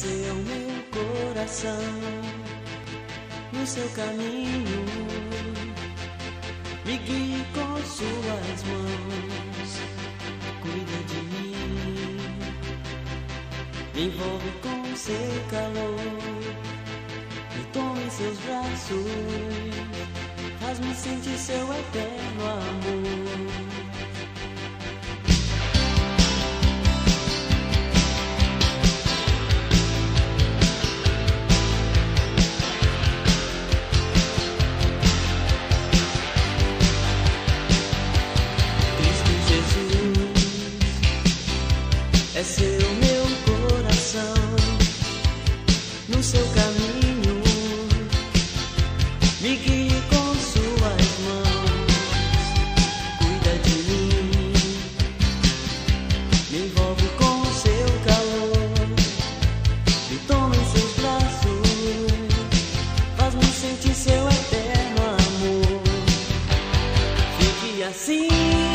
seu meu coração no seu caminho, me guie com suas mãos, cuida de mim, me envolve com seu calor, me toma em seus braços, faz-me sentir seu eterno amor. É seu meu coração no seu caminho, me guie com suas mãos, cuida de mim, me envolve com seu calor, me toma em seus braços, faz-me sentir seu eterno amor. Fique assim.